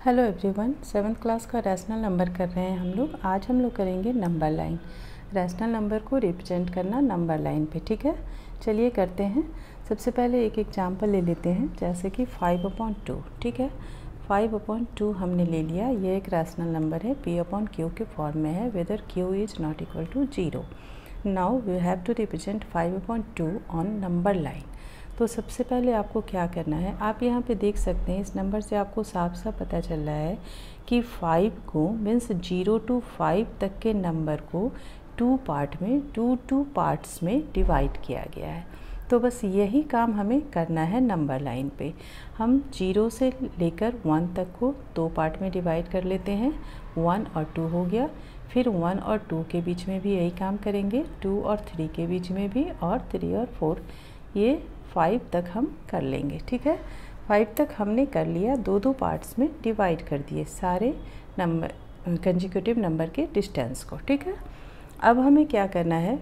Hello everyone, 7th class का rational number कर रहे हैं हम लोग। आज हम लोग करेंगे नंबर लाइन। रैशनल नंबर को रिप्रेजेंट करना नंबर लाइन पे, ठीक है। चलिए करते हैं। सबसे पहले एक एग्जांपल ले लेते हैं, जैसे कि 5/2, ठीक है। 5/2 हमने ले लिया। ये एक रैशनल नंबर है, P/Q के फॉर्म में है, whether Q is not equal to 0। Now we have to represent 5/2 on number line. तो सबसे पहले आपको क्या करना है, आप यहाँ पे देख सकते हैं इस नंबर से आपको साफ साफ पता चल रहा है कि 5 को मीन्स 0 to 5 तक के नंबर को 2 पार्ट्स में डिवाइड किया गया है। तो बस यही काम हमें करना है नंबर लाइन पे। हम 0 से लेकर 1 तक को 2 पार्ट में डिवाइड कर लेते हैं। 1 और 2 हो गया। फिर 1 और 2 के बीच में भी यही काम करेंगे, 2 और 3 के बीच में भी, और 3 और 4, ये 5 तक हम कर लेंगे, ठीक है। 5 तक हमने कर लिया, 2 पार्ट्स में डिवाइड कर दिए सारे नंबर, कंसेक्यूटिव नंबर के डिस्टेंस को, ठीक है। अब हमें क्या करना है,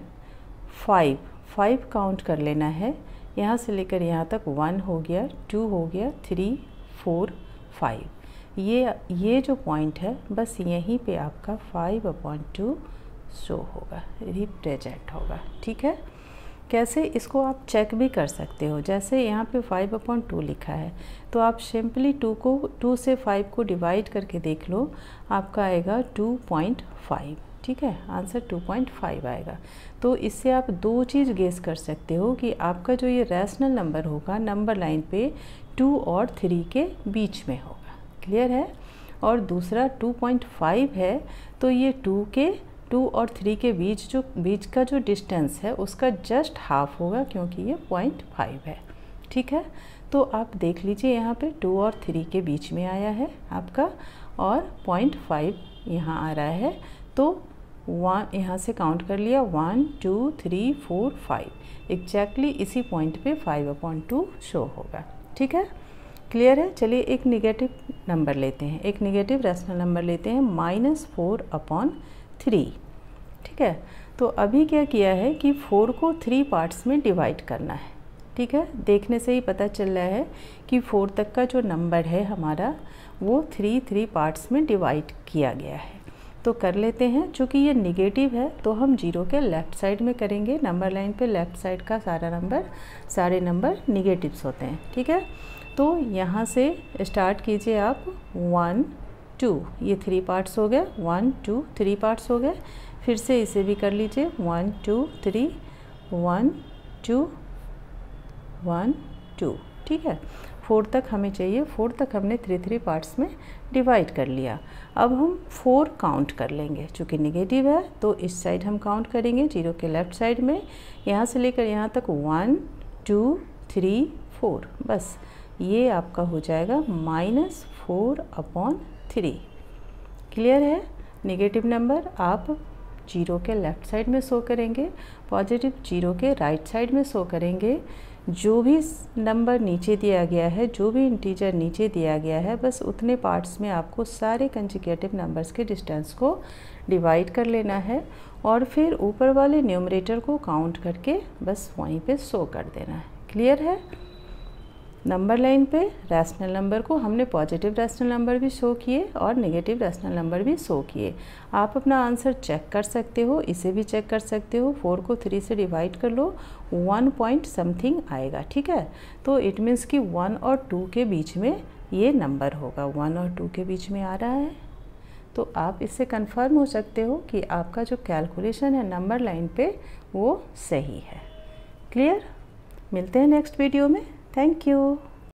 5 काउंट कर लेना है। यहाँ से लेकर यहाँ तक 1 हो गया, 2 हो गया, 3, 4, 5। ये जो पॉइंट है, बस यहीं पे आपका 5/2 शो होगा, रिप्रेजेंट होगा, ठीक है। कैसे, इसको आप चेक भी कर सकते हो। जैसे यहाँ पे 5/2 लिखा है, तो आप सिंपली 2 से 5 को डिवाइड करके देख लो, आपका आएगा 2.5, ठीक है। आंसर 2.5 आएगा। तो इससे आप दो चीज़ गेस कर सकते हो कि आपका जो ये रैशनल नंबर होगा नंबर लाइन पे 2 और 3 के बीच में होगा। क्लियर है। और दूसरा 2.5 है, तो ये 2 और 3 के बीच का जो डिस्टेंस है उसका जस्ट हाफ होगा, क्योंकि ये 0.5 है, ठीक है। तो आप देख लीजिए, यहाँ पे 2 और 3 के बीच में आया है आपका, और 0.5 यहाँ आ रहा है। तो 1 यहाँ से काउंट कर लिया, 1 2 3 4 5, एग्जैक्टली इसी पॉइंट पे 5/2 शो होगा, ठीक है। क्लियर है। चलिए एक निगेटिव नंबर लेते हैं, एक निगेटिव रैशनल नंबर लेते हैं, -4/3, ठीक है। तो अभी क्या किया है कि 4 को 3 पार्ट्स में डिवाइड करना है, ठीक है। देखने से ही पता चल रहा है कि 4 तक का जो नंबर है हमारा, वो 3 पार्ट्स में डिवाइड किया गया है। तो कर लेते हैं। चूँकि ये निगेटिव है तो हम 0 के लेफ़्ट साइड में करेंगे। नंबर लाइन पे लेफ़्ट साइड का सारे नंबर निगेटिव्स होते हैं, ठीक है। तो यहाँ से स्टार्ट कीजिए आप, 1 2, ये 3 पार्ट्स हो गए, 1 2 3 पार्ट्स हो गए। फिर से इसे भी कर लीजिए, 1 2 3 1 2 1 2, ठीक है। 4 तक हमें चाहिए, 4 तक हमने 3 पार्ट्स में डिवाइड कर लिया। अब हम 4 काउंट कर लेंगे। चूँकि निगेटिव है तो इस साइड हम काउंट करेंगे, 0 के लेफ़्ट साइड में। यहाँ से लेकर यहाँ तक 1 2 3 4, बस ये आपका हो जाएगा -4/3। क्लियर है। नेगेटिव नंबर आप 0 के लेफ़्ट साइड में शो करेंगे, पॉजिटिव 0 के राइट साइड में शो करेंगे। जो भी नंबर नीचे दिया गया है, जो भी इंटीजर नीचे दिया गया है, बस उतने पार्ट्स में आपको सारे कंसेक्यूटिव नंबर्स के डिस्टेंस को डिवाइड कर लेना है, और फिर ऊपर वाले न्यूमरेटर को काउंट करके बस वहीं पे शो कर देना है। क्लियर है। नंबर लाइन पे रैशनल नंबर को हमने पॉजिटिव रैशनल नंबर भी शो किए और नेगेटिव रैशनल नंबर भी शो किए। आप अपना आंसर चेक कर सकते हो, इसे भी चेक कर सकते हो। 4 को 3 से डिवाइड कर लो, 1 पॉइंट समथिंग आएगा, ठीक है। तो इट मीन्स कि 1 और 2 के बीच में ये नंबर होगा, 1 और 2 के बीच में आ रहा है। तो आप इससे कंफर्म हो सकते हो कि आपका जो कैलकुलेशन है नंबर लाइन पे वो सही है। क्लियर। मिलते हैं नेक्स्ट वीडियो में। Thank you.